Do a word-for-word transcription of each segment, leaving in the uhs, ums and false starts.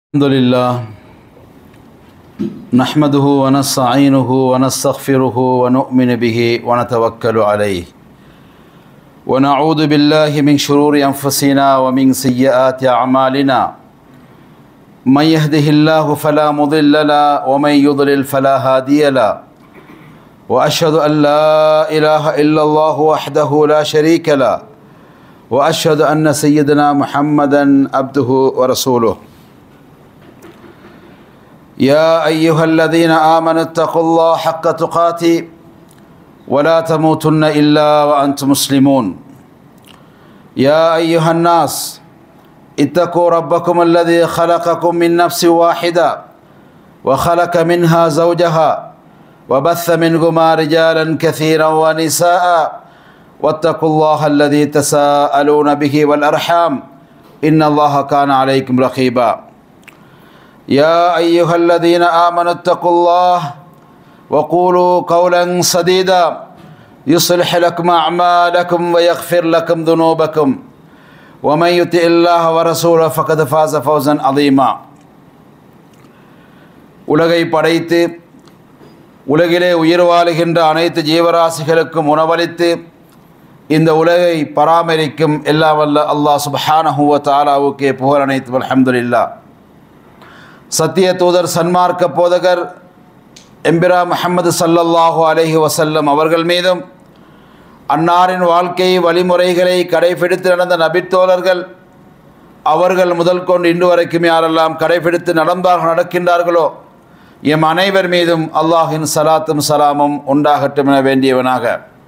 الحمد لله نحمده ونستعينه ونستغفره ونؤمن به ونتوكل عليه ونعوذ بالله من شرور أنفسنا ومن سيئات أعمالنا من يهده الله فلا مضل له ومن يضلل فلا هادي له وأشهد أن لا إله إلا الله وحده لا شريك له وأشهد أن سيدنا محمدا عبده ورسوله يا أيها الذين آمنوا اتقوا الله حق تقاته ولا تموتن إلا وأنتم مسلمون يا أيها الناس اتقوا ربكم الذي خلقكم من نفس واحدة وخلق منها زوجها وبث منهما رجالا كثيرا ونساء واتقوا الله الذي تساءلون به والأرحام إن الله كان عليكم رقيبا يا أيها الذين آمنوا اتقوا الله وقولوا قولا سديدا يصلح لكم أعمالكم ويغفر لكم ذنوبكم ومن يطع الله ورسوله فقد فاز فوزا عظيما உலகை படைத்து உலகிலே உயிர் வாழுகின்ற அனைத்து ஜீவராசிகளுக்கும் உணவளித்து இந்த உலகை பராமரிக்கும் எல்லாம் வல்ல அல்லாஹ் சுப்ஹானஹு வ தஆலாவுக்கே புகழ் அனைத்தும் அல்ஹம்துலில்லாஹ். சத்திய தூதர் சன்மார்க்க போதகர் எம்பிரா முஹம்மது ஸல்லல்லாஹு அலைஹி வஸல்லம் அவர்கள் மீதும் அன்னாரின் வாழ்க்கை வழிமுறைகளை கடைபிடித்து நடந்த நபித்தோழர்கள் அவர்கள் முதல் கொண்டு இன்று வரைக்கும் யாரெல்லாம் கடைபிடித்து நடந்தார்கள் நடக்கின்றார்களோ எம் அனைவர் மீதும் அல்லாஹின் சலாத்தும் சலாமும் உண்டாகட்டும் என வேண்டியவனாக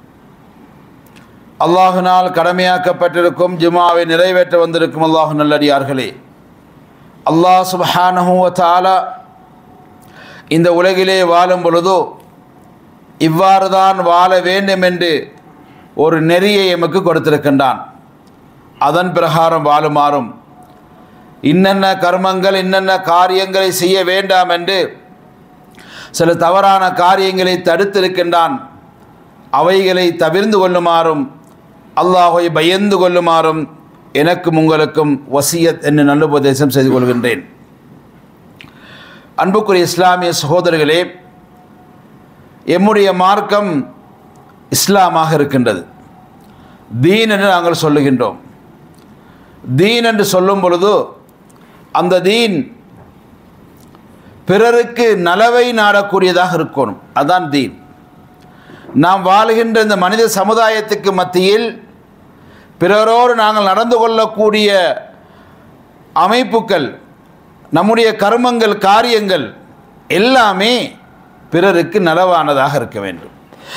அல்லாஹினால் கடமையாக்கப்பட்டிருக்கும் ஜுமாவை நிறைவேற்ற வந்திருக்கும் அல்லாஹ் நல்லடியார்களே, அல்லாஹ் சுப்ஹானஹு வ தஆலா இந்த உலகிலே வாழும் பொழுதோ இவ்வாறு தான் வாழ வேண்டும் என்று ஒரு நெறியை எமக்கு கொடுத்திருக்கின்றான். அதன் பிரகாரம் வாழுமாறும் இன்னென்ன கர்மங்கள் இன்னென்ன காரியங்களை செய்ய வேண்டாம் என்று சில தவறான காரியங்களை தடுத்திருக்கின்றான். அவைகளை தவிர்ந்து கொள்ளுமாறும் அல்லாஹை பயந்து கொள்ளுமாறும் எனக்கும் உங்களுக்கும் வசியத் என்று நல்லுபதேசம் செய்து கொள்கின்றேன். அன்புக்குரிய இஸ்லாமிய சகோதரர்களே, எம்முடைய மார்க்கம் இஸ்லாமாக இருக்கின்றது. தீன் என்று நாங்கள் சொல்லுகின்றோம். தீன் என்று சொல்லும் பொழுது அந்த தீன் பிறருக்கு நலவை நாடக்கூடியதாக இருக்கணும். அதுதான் தீன். நாம் வாழுகின்ற இந்த மனித சமுதாயத்துக்கு மத்தியில் பிறரோடு நாங்கள் நடந்து கொள்ளக்கூடிய அமைப்புகள், நம்முடைய கர்மங்கள், காரியங்கள் எல்லாமே பிறருக்கு நலவானதாக இருக்க வேண்டும்.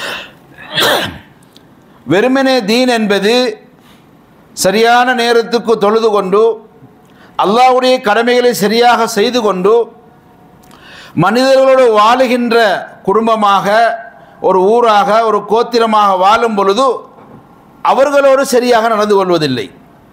வெறுமனே தீன் என்பது சரியான நேரத்துக்கு தொழுது கொண்டு அல்லாஹ்வுடைய கடமைகளை சரியாக செய்து கொண்டு மனிதர்களோடு வாழுகின்ற குடும்பமாக, ஒரு ஊராக, ஒரு கோத்திரமாக வாழும் பொழுது அவர்களோடு சரியாக நடந்து கொள்வதில்லை.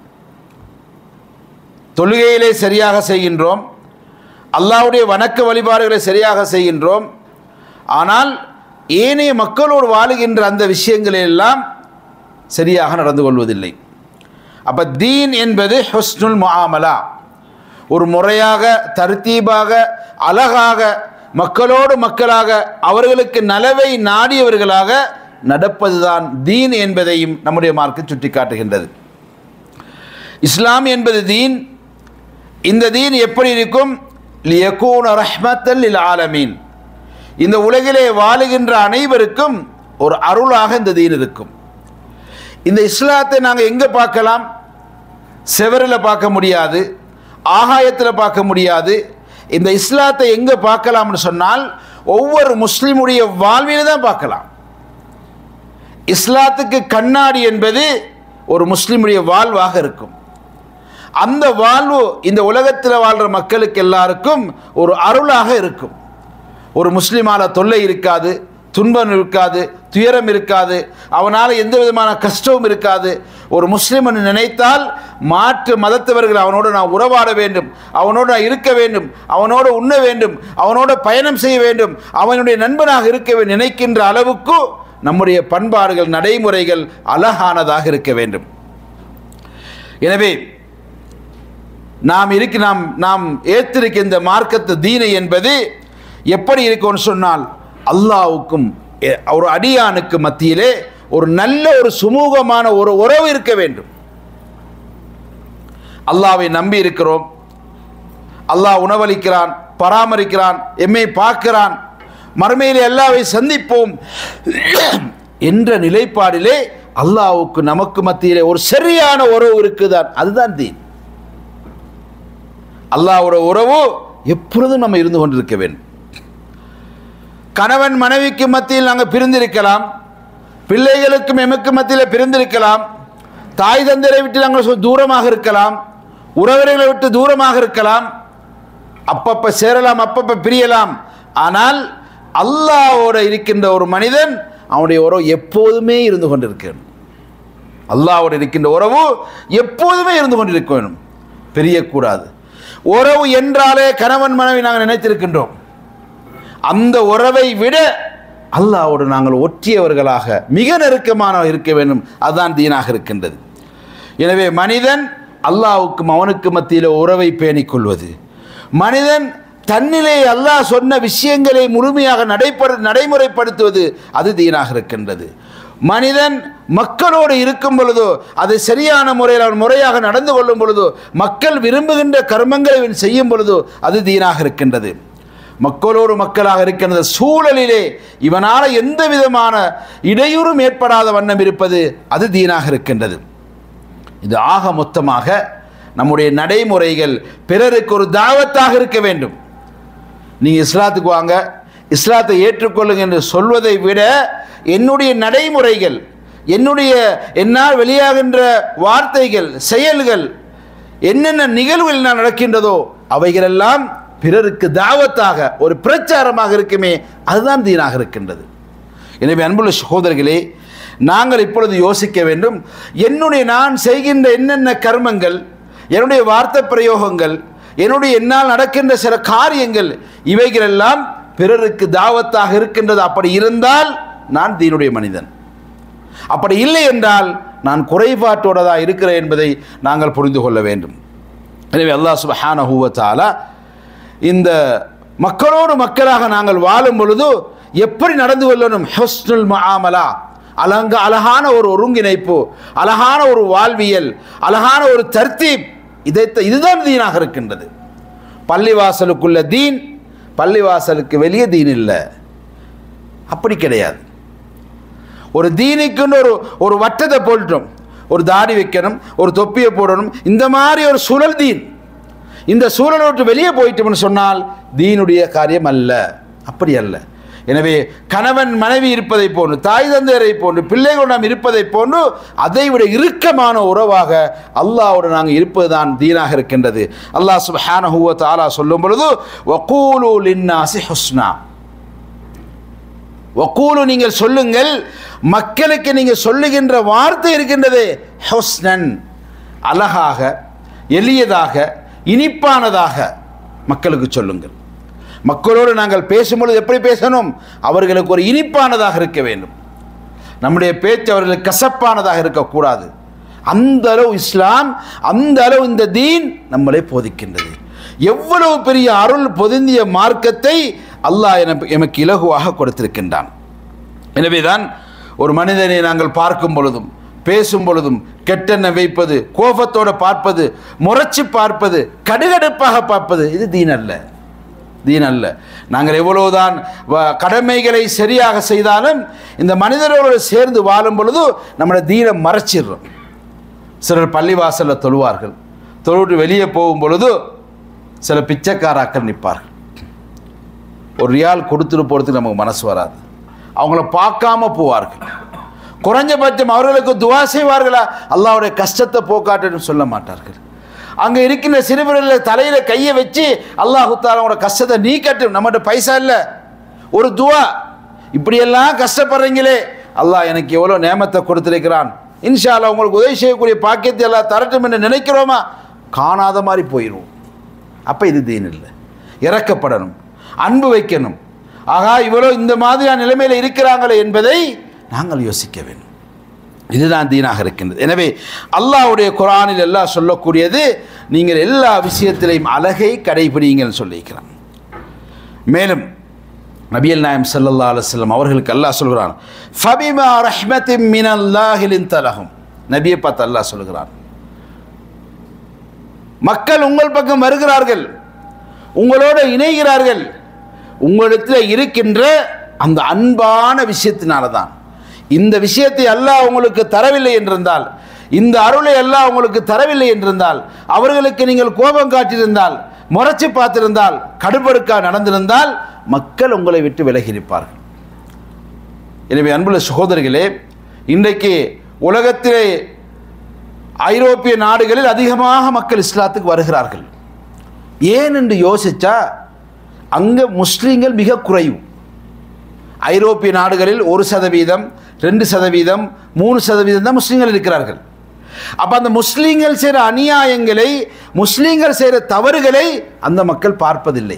தொழுகையிலே சரியாக செய்கின்றோம், அல்லாஹ்வுடைய வணக்க வழிபாடுகளை சரியாக செய்கின்றோம். ஆனால் ஏனைய மக்களோடு வாழுகின்ற அந்த விஷயங்களெல்லாம் சரியாக நடந்து கொள்வதில்லை. அப்போ தீன் என்பது ஹுஸ்னுல் முஆமலா, ஒரு முறையாக, தர்த்தீபாக, அழகாக, மக்களோடு மக்களாக, அவர்களுக்கு நலவை நாடியவர்களாக நடப்பதுதான் தீன் என்பதையும் நம்முடைய மார்க்கம் சுட்டி காட்டுகின்றது. இஸ்லாம் என்பது தீன். இந்த தீன் எப்படி இருக்கும்? லியகூன ரஹ்மத்தல் லில் ஆலமீன், இந்த உலகிலே வாழுகின்ற அனைவருக்கும் ஒரு அருளாக இந்த தீன் இருக்கும். இந்த இஸ்லாத்தை நாங்கள் எங்கே பார்க்கலாம்? செவரில் பார்க்க முடியாது, ஆகாயத்தில் பார்க்க முடியாது. இந்த இஸ்லாத்தை எங்கே பார்க்கலாம்னு சொன்னால் ஒவ்வொரு முஸ்லிமுடைய வாழ்வில தான் பார்க்கலாம். இஸ்லாத்துக்கு கண்ணாடி என்பது ஒரு முஸ்லிமுடைய வாழ்வாக இருக்கும். அந்த வாழ்வு இந்த உலகத்தில் வாழ்கிற மக்களுக்கு எல்லாருக்கும் ஒரு அருளாக இருக்கும். ஒரு முஸ்லிமான தொல்லை இருக்காது, துன்பம் இருக்காது, துயரம் இருக்காது, அவனால் எந்த விதமான கஷ்டமும் இருக்காது. ஒரு முஸ்லிமன் நினைத்தால் மாற்று மதத்தவர்கள் அவனோடு நான் உறவாட வேண்டும், அவனோடு நான் இருக்க வேண்டும், அவனோடு உண்ண வேண்டும், அவனோடு பயணம் செய்ய வேண்டும், அவனுடைய நண்பனாக இருக்க வேண்டும் நினைக்கின்ற அளவுக்கு நம்முடைய பண்பாடுகள், நடைமுறைகள் அழகானதாக இருக்க வேண்டும். எனவே நாம் இருக்கு நாம் நாம் ஏற்றிருக்க இந்த மார்க்கத்து தீனை என்பது எப்படி இருக்கும்னு சொன்னால், அல்லாஹ்வுக்கும் ஒரு அடியானுக்கு மத்தியிலே ஒரு நல்ல ஒரு சுமூகமான ஒரு உறவு இருக்க வேண்டும். அல்லாஹ்வை நம்பி இருக்கிறோம், அல்லாஹ் உணவளிக்கிறான், பராமரிக்கிறான், எம்மை பார்க்கிறான், மறுமையிலே அல்லாஹ்வை சந்திப்போம் என்ற நிலைப்பாடிலே அல்லாஹ்வுக்கு நமக்கு மத்தியிலே ஒரு சரியான உறவு இருக்குதான், அதுதான் தீன். அல்லாஹ்வோட உறவு எப்பொழுதும் நம்ம இருந்து கொண்டிருக்க வேண்டும். கணவன் மனைவிக்கு மத்தியில் நாங்கள் பிரிந்திருக்கலாம், பிள்ளைகளுக்கும் எமக்கு மத்தியில் பிரிந்திருக்கலாம், தாய் தந்தையை விட்டு நாங்கள் தூரமாக இருக்கலாம், உறவினர்களை விட்டு தூரமாக இருக்கலாம், அப்பப்ப சேரலாம், அப்பப்ப பிரியலாம். ஆனால் அல்லாஹ்வோட இருக்கின்ற ஒரு மனிதன் அவனுடைய உறவு எப்போதுமே இருந்து கொண்டிருக்கணும். அல்லாஹ்வோடு இருக்கின்ற உறவு எப்போதுமே இருந்து கொண்டிருக்க வேண்டும், பிரியக்கூடாது. உறவு என்றாலே கணவன் மனைவி நாங்கள் நினைத்திருக்கின்றோம். அந்த உறவை விட அல்லாஹ்வோடு நாங்கள் ஒற்றியவர்களாக மிக நெருக்கமான இருக்க வேண்டும், அதுதான் தீனாக இருக்கின்றது. எனவே மனிதன் அல்லாஹ்வுக்கும் அவனுக்கு மத்தியில் உறவை பேணிக் கொள்வது, மனிதன் தன்னிலே அல்லாஹ் சொன்ன விஷயங்களை முழுமையாக நடைபெற நடைமுறைப்படுத்துவது, அது தீனாக இருக்கின்றது. மனிதன் மக்களோடு இருக்கும் பொழுதோ அதை சரியான முறையில் அவன் முறையாக நடந்து கொள்ளும் பொழுதோ, மக்கள் விரும்புகின்ற கர்மங்களை அவன் செய்யும் பொழுதோ அது தீனாக இருக்கின்றது. மக்களோடு மக்களாக இருக்கின்ற சூழலிலே இவனால் எந்த விதமான இடையூறும் ஏற்படாத வண்ணம் இருப்பது, அது தீனாக இருக்கின்றது. இது ஆக மொத்தமாக நம்முடைய நடைமுறைகள் பிறருக்கு ஒரு தாவத்தாக இருக்க வேண்டும். நீங்கள் இஸ்லாத்துக்கு வாங்க, இஸ்லாத்தை ஏற்றுக்கொள்ளுங்க என்று சொல்வதை விட என்னுடைய நடைமுறைகள், என்னுடைய என்னால் வெளியாகின்ற வார்த்தைகள், செயல்கள், என்னென்ன நிகழ்வுகள் நான் நடக்கின்றதோ அவைகளெல்லாம் பிறருக்கு தாவத்தாக ஒரு பிரச்சாரமாக இருக்குமே, அதுதான் தீனாக இருக்கின்றது. எனவே அன்புள்ள சகோதரர்களே, நாங்கள் இப்பொழுது யோசிக்க வேண்டும், என்னுடைய நான் செய்கின்ற என்னென்ன கர்மங்கள், என்னுடைய வார்த்தை பிரயோகங்கள், என்னுடைய என்னால் நடக்கின்ற சில காரியங்கள், இவைகளெல்லாம் பிறருக்கு தாவத்தாக இருக்கின்றது. அப்படி இருந்தால் நான் தீனுடைய மனிதன், அப்படி இல்லை என்றால் நான் குறைபாட்டோடதா இருக்கிறேன் என்பதை நாங்கள் புரிந்து கொள்ள வேண்டும். எனவே அல்லாஹ் சுப்ஹானஹு வ தஆலா இந்த மக்களோடு மக்களாக நாங்கள் வாழும் பொழுது எப்படி நடந்து கொள்ளணும், ஹுஸ்னுல் முஆமலா, அலங்க அழகான ஒரு ஒருங்கிணைப்பு, அழகான ஒரு வாழ்வியல், அழகான ஒரு தர்த்தீப், இதை இதுதான் தீனாக இருக்கின்றது. பள்ளிவாசலுக்குள்ள தீன், பள்ளிவாசலுக்கு வெளியே தீன் இல்லை, அப்படி கிடையாது. ஒரு தீனுக்குன்னு ஒரு ஒரு வட்டத்தை போட்டோம், ஒரு தாடி வைக்கணும், ஒரு தொப்பியை போடணும், இந்த மாதிரி ஒரு சூழல் தீன். இந்த சூழலை விட்டு வெளியே போயிட்டோம்னு சொன்னால் தீனுடைய காரியம் அல்ல, அப்படி அல்ல. எனவே கணவன் மனைவி இருப்பதை போன்று, தாய் தந்தையரை போன்று, பிள்ளைகள் நாம் இருப்பதை போன்று அதை விட இறுக்கமான உறவாக அல்லாஹ்வோடு நாங்கள் இருப்பதுதான் தீனாக இருக்கின்றது. அல்லாஹ் சுப்ஹானஹு வ தஆலா சொல்லும் பொழுது வகூலு லின்னாஸி ஹுஸ்னா, வகூலு நீங்கள் சொல்லுங்கள், மக்களுக்கு நீங்கள் சொல்லுகின்ற வார்த்தை இருக்கின்றது ஹுஸ்னன், அழகாக, எளியதாக, இனிப்பானதாக மக்களுக்கு சொல்லுங்கள். மக்களோடு நாங்கள் பேசும்பொழுது எப்படி பேசணும், அவர்களுக்கு ஒரு இனிப்பானதாக இருக்க வேண்டும். நம்முடைய பேச்சு அவர்களுக்கு கசப்பானதாக இருக்கக்கூடாது. அந்த அளவு இஸ்லாம், அந்த அளவு இந்த தீன் நம்மளை போதிக்கின்றது. எவ்வளவு பெரிய அருள் பொதிந்திய மார்க்கத்தை அல்லாஹ் எமக்கு இலகுவாக கொடுத்திருக்கின்றான். எனவேதான் ஒரு மனிதனை நாங்கள் பார்க்கும் பொழுதும் பேசும் பொழுதும் கெட்டெண்ணம் வைப்பது, கோபத்தோடு பார்ப்பது, முறைச்சி பார்ப்பது, கடுகடுப்பாக பார்ப்பது, இது தீன் அல்ல, தீன் அல்ல. நாங்கள் எவ்வளவுதான் கடமைகளை சரியாக செய்தாலும் இந்த மனிதர்களோடு சேர்ந்து வாழும் பொழுது நம்முடைய தீனை மறைச்சிடுறோம். சிலர் பள்ளிவாசலில் தொழுவார்கள், தொழுவிட்டு வெளியே போகும் பொழுது சில பிச்சைக்காராக்கள் நிற்பார்கள். ஒரு ரியால் கொடுத்துட்டு போகிறதுக்கு நமக்கு மனசு வராது, அவங்கள பார்க்காம போவார்கள். குறைஞ்சபட்சம் அவர்களுக்கு துவா செய்வார்களா, அல்லாஹ்வுடைய கஷ்டத்தை போக்காட்டுன்னு சொல்ல மாட்டார்கள். அங்கே இருக்கின்ற சிறுவர்களில் தலையில் கையை வச்சு அல்லாஹ் தஆலாவோட கஷ்டத்தை நீக்கட்டும், நம்மகிட்ட பைசா இல்லை, ஒரு துவா, இப்படியெல்லாம் கஷ்டப்படுறீங்களே, அல்லாஹ் எனக்கு எவ்வளோ நேமத்தை கொடுத்திருக்கிறான், இன்ஷா அல்லாஹ் உங்களுக்கு உதவி செய்யக்கூடிய பாக்கியத்தை எல்லாம் தரட்டும் என்று நினைக்கிறோமா, காணாத மாதிரி போயிடுவோம். அப்போ இது தீன் இல்லை. இறக்கப்படணும், அன்பு வைக்கணும். ஆகா, இவ்வளோ இந்த மாதிரியான நிலைமையில் இருக்கிறாங்களே என்பதை நாங்கள் யோசிக்க வேண்டும். இதுதான் தீனாக இருக்கின்றது. எனவே அல்லாஹ்வுடைய குர்ஆனில் எல்லாம் சொல்லக்கூடியது நீங்கள் எல்லா விஷயத்திலையும் அழகை கடைபிடிங்கன்னு சொல்லியிருக்கிறான். மேலும் நபியல் நாயம் ஸல்லல்லாஹு அலைஹி வஸல்லம் அவர்களுக்கு அல்லாஹ் சொல்கிறான், ஃபபிமா ரஹ்மத்தின் மினல்லாஹி லின்த லஹும். நபியை பார்த்து அல்லாஹ் சொல்கிறான், மக்கள் உங்கள் பக்கம் வருகிறார்கள், உங்களோடு இணைகிறார்கள், உங்களிடத்தில் இருக்கின்ற அந்த அன்பான விஷயத்தினால தான். இந்த விஷயத்தை அல்லாஹ் உங்களுக்கு தரவில்லை என்றிருந்தால், இந்த அருளை அல்லாஹ் உங்களுக்கு தரவில்லை என்றிருந்தால், அவர்களுக்கு நீங்கள் கோபம் காட்டியிருந்தால், முறைச்சி பார்த்திருந்தால், கடுபடுக்கா நடந்திருந்தால் மக்கள் உங்களை விட்டு விலகி இருப்பார்கள். எனவே அன்புள்ள சகோதரர்களே, இன்றைக்கு உலகத்திலே ஐரோப்பிய நாடுகளில் அதிகமாக மக்கள் இஸ்லாத்துக்கு வருகிறார்கள். ஏன் என்று யோசிச்சா அங்கே முஸ்லீம்கள் மிக குறைவு. ஐரோப்பிய நாடுகளில் ஒரு சதவீதம், ரெண்டு சதவீதம், மூணு சதவீதம் தான் முஸ்லீம்கள் இருக்கிறார்கள். அப்போ அந்த முஸ்லீம்கள் செய்கிற அநியாயங்களை, முஸ்லீம்கள் செய்கிற தவறுகளை அந்த மக்கள் பார்ப்பதில்லை.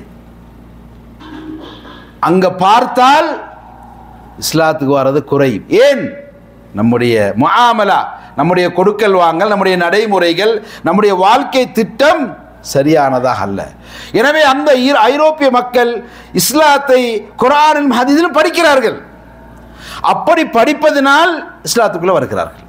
அங்கே பார்த்தால் இஸ்லாத்துக்கு வர்றது குறையும். ஏன்? நம்முடைய முஆமலா, நம்முடைய கொடுக்கல் வாங்கல், நம்முடைய நடைமுறைகள், நம்முடைய வாழ்க்கை திட்டம் சரியானதாக அல்ல. எனவே அந்த ஐரோப்பிய மக்கள் இஸ்லாத்தை குர்ஆனிலும் ஹதீஸிலும் படிக்கிறார்கள். அப்படி படிப்பதனால் இஸ்லாத்துக்குள்ள வருகிறார்கள்.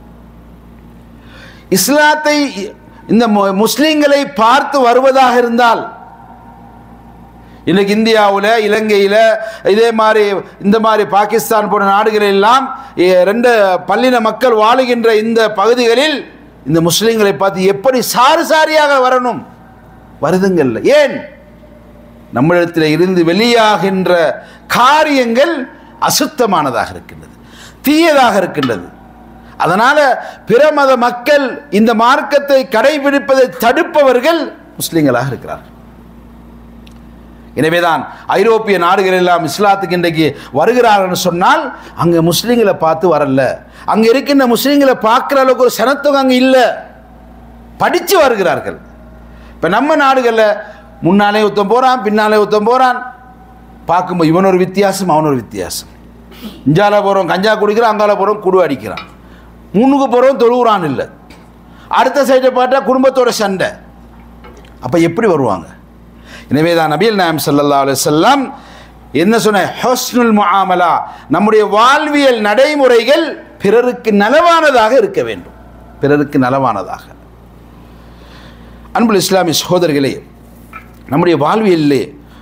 இஸ்லாத்தை இந்த முஸ்லிம்களை பார்த்து வருவதாக இருந்தால், இன்னைக்கு இந்தியாவில், இலங்கையில், இதே மாதிரி இந்த மாதிரி பாகிஸ்தான் போன்ற நாடுகளெல்லாம் ரெண்டு பல்லின மக்கள் வாழுகின்ற இந்த பகுதிகளில் இந்த முஸ்லீம்களை பார்த்து எப்படி சாறு சாரியாக வரணும் வருதுங்கள்ல. ஏன்? நம்மிடத்தில் இருந்து வெளியாகின்ற காரியங்கள் அசுத்தமானதாக இருக்கின்றது, தீயதாக இருக்கின்றது. அதனால பிற மத மக்கள் இந்த மார்க்கத்தை கடைபிடிப்பதை தடுப்பவர்கள் முஸ்லீம்களாக இருக்கிறார்கள். எனவேதான் ஐரோப்பிய நாடுகள் எல்லாம் இஸ்லாத்துக்கு இன்றைக்கு வருகிறார்கள் சொன்னால் அங்கே முஸ்லீம்களை பார்த்து வரல, அங்கே இருக்கின்ற முஸ்லீம்களை பார்க்குற அளவுக்கு ஒரு சனத்துவம் அங்கே இல்லை, படித்து வருகிறார்கள். இப்போ நம்ம நாடுகளில் முன்னாலே ஒருத்தம் போகிறான், பின்னாலே ஒருத்தம் போகிறான், பார்க்கும்போது இவன் ஒரு வித்தியாசம், அவன் ஒரு வித்தியாசம். இஞ்சால போகிறோம் கஞ்சா குடிக்கிறான், அங்கால போகிறோம் குடு அடிக்கிறான், முன்னுக்கு போகிறோம் தொழுகிறான் இல்லை, அடுத்த சைடை பார்த்தா குடும்பத்தோட சண்டை. அப்போ எப்படி வருவாங்க? எனவே தான் நபிகள் நாயகம் ஸல்லல்லாஹு அலைஹி வஸல்லம் என்ன சொன்ன, ஹுஸ்னுல் முஆமலா, நம்முடைய வாழ்வியல் நடைமுறைகள் பிறருக்கு நலவானதாக இருக்க வேண்டும், பிறருக்கு நலவானதாக. அன்புள்ள இஸ்லாமிய சகோதரர்களே, நம்முடைய வாழ்வியலிலே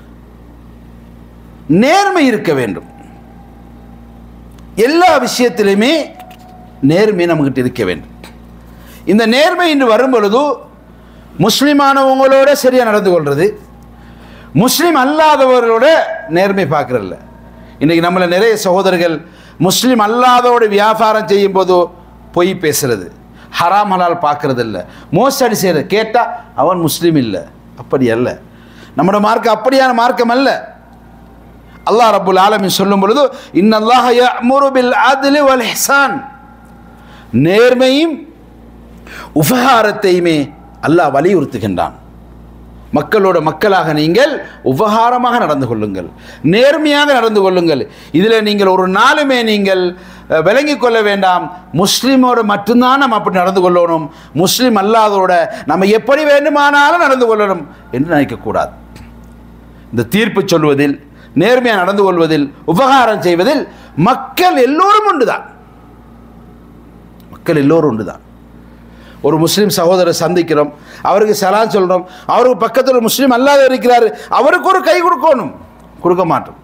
நேர்மை இருக்க வேண்டும். எல்லா விஷயத்திலுமே நேர்மை நம்மகிட்ட இருக்க வேண்டும். இந்த நேர்மை இன்று வரும் பொழுது முஸ்லிமானவங்களோட சரியாக நடந்து கொள்வது, முஸ்லீம் அல்லாதவர்களோட நேர்மை பார்க்கறதில்ல. இன்றைக்கி நம்மள நிறைய சகோதரர்கள் முஸ்லீம் அல்லாதவோட வியாபாரம் செய்யும் போது பொய் பேசுறது, ஹராம் ஹலால் பார்க்கறது இல்லை, மோசடி செய்கிறது. கேட்டால் அவன் முஸ்லீம் இல்லை. அப்படி அல்ல, நம்முடைய மார்க்கம் அப்படியான மார்க்கம் அல்ல. அல்லாஹ் ரப்புல் ஆலமீன் சொல்லும் பொழுது, இன்னல்லாஹ யஅமுரு பில் அத்லி வல் இஹ்சான், நேர்மையும் உபகாரத்தையுமே அல்லாஹ் வலியுறுத்துகின்றான். மக்களோட மக்களாக நீங்கள் உபகாரமாக நடந்து கொள்ளுங்கள், நேர்மையாக நடந்து கொள்ளுங்கள். இதில் நீங்கள் ஒரு நாளுமே நீங்கள் விளங்கி கொள்ள வேண்டாம், முஸ்லீமோடு மட்டும்தான் நம்ம அப்படி நடந்து கொள்ளணும், முஸ்லீம் அல்லாதோட நம்ம எப்படி வேண்டுமானாலும் நடந்து கொள்ளணும் என்று நினைக்கக்கூடாது. இந்த தீர்ப்பு சொல்வதில், நேர்மையாக நடந்து கொள்வதில், உபகாரம் செய்வதில் மக்கள் எல்லோரும் உண்டு தான், மக்கள் எல்லோரும் உண்டு தான். ஒரு முஸ்லீம் சகோதரரை சந்திக்கிறோம், அவருக்கு சலாம் சொல்கிறோம், அவருக்கு பக்கத்தில் ஒரு முஸ்லீம் அல்லாத இருக்கிறார், அவருக்கு ஒரு கை கொடுக்கணும், கொடுக்க மாட்டோம்.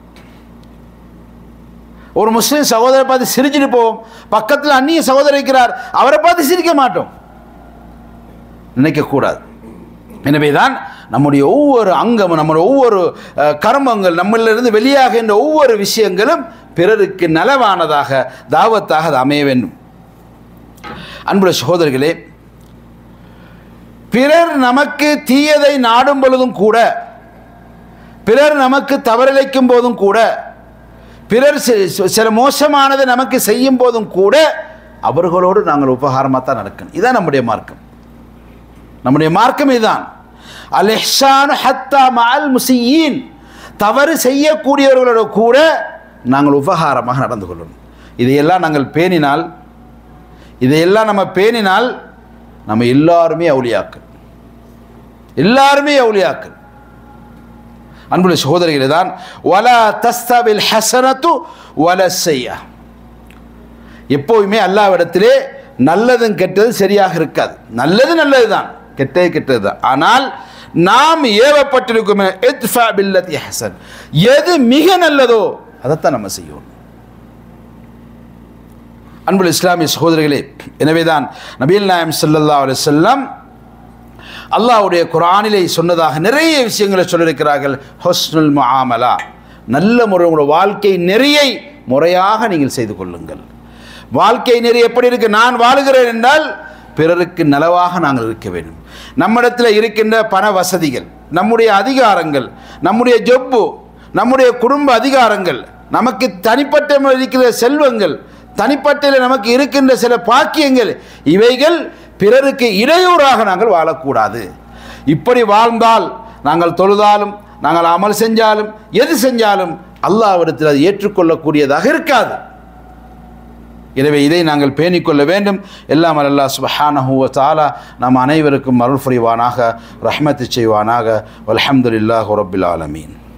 ஒரு முஸ்லீம் சகோதரை பார்த்து சிரிச்சுட்டு போவோம், பக்கத்தில் அந்நிய சகோதரர் இருக்கிறார், அவரை பார்த்து சிரிக்க மாட்டோம், நினைக்கக்கூடாது. எனவே தான் நம்முடைய ஒவ்வொரு அங்கமும், நம்முடைய ஒவ்வொரு கர்மங்கள், நம்மளிலிருந்து வெளியாகின்ற ஒவ்வொரு விஷயங்களும் பிறருக்கு நலவானதாக, தாவத்தாக அது அமைய வேண்டும். அன்புள்ள சகோதரர்களே, பிறர் நமக்கு தீயதை நாடும் பொழுதும் கூட, பிறர் நமக்கு தவறிழைக்கும் போதும் கூட, பிறர் சில மோசமானதை நமக்கு செய்யும் போதும் கூட அவர்களோடு நாங்கள் உபகாரமாக தான் நடக்கணும். இதுதான் நம்முடைய மார்க்கம். நம்முடைய மார்க்கம் இதுதான். அல் இஹ்சானு ஹத்தா மஅல் முஸியீன், தவறு செய்யக்கூடியவர்களோடு கூட நாங்கள் உபகாரமாக நடந்து கொள்ளணும். இதையெல்லாம் நாங்கள் பேணினால் இதையெல்லாம் நம்ம பேணினால் நம்ம எல்லாருமே அவுலியாக்கள், எல்லாருமே அவுலியாக்கள். அன்புள்ள சகோதரிகளே தான் வலா தஸ்தவில் ஹஸனத்து வல ஸய்யா. எப்போவுமே அல்லாஹ்விடத்திலே நல்லதும் கெட்டதும் சரியாக இருக்காது. நல்லது நல்லது தான், கெட்டது கெட்டது தான். ஆனால் நாம் ஏவப்பட்டிருக்கும் இத்ஃபா பில்லதி ஹஸன், எது மிக நல்லதோ அதைத்தான் நம்ம செய்யணும். அன்புள்ள இஸ்லாமிய சகோதரிகளே, எனவேதான் நபிகள் நாயகம் ஸல்லல்லாஹு அலைஹி வஸல்லம் அல்லாஹ்வுடைய குர்ஆனிலே சொன்னதாக நிறைய விஷயங்களை சொல்லியிருக்கிறார்கள். ஹுஸ்னுல் முஆமலா, நல்ல முறை உங்களுடைய வாழ்க்கை நெறியை முறையாக நீங்கள் செய்து கொள்ளுங்கள். வாழ்க்கை நெறி எப்படி இருக்கு? நான் வாழுகிறேன் என்றால் பிறருக்கு நலவாக நாங்கள் இருக்க வேண்டும். நம்மிடத்தில் இருக்கின்ற பண வசதிகள், நம்முடைய அதிகாரங்கள், நம்முடைய ஜொப்பு, நம்முடைய குடும்ப அதிகாரங்கள், நமக்கு தனிப்பட்ட இருக்கிற செல்வங்கள், தனிப்பட்ட நமக்கு இருக்கின்ற சில பாக்கியங்கள், இவைகள் பிறருக்கு இடையூறாக நாங்கள் வாழக்கூடாது. இப்படி வாழ்ந்தால் நாங்கள் தொழுதாலும் நாங்கள் அமல் செஞ்சாலும் எது செஞ்சாலும் அல்லாஹ்விடத்தில் அது ஏற்றுக்கொள்ளக்கூடியதாக இருக்காது. எனவே இதை நாங்கள் பேணிக்கொள்ள வேண்டும். எல்லாம் அல்லாஹ் சுப்ஹானஹு வ தஆலா நம் அனைவருக்கும் அருள் புரிவானாக, ரஹ்மத்து செய்வானாக. வல்ஹம்துலில்லாஹி ரப்பில் ஆலமீன்.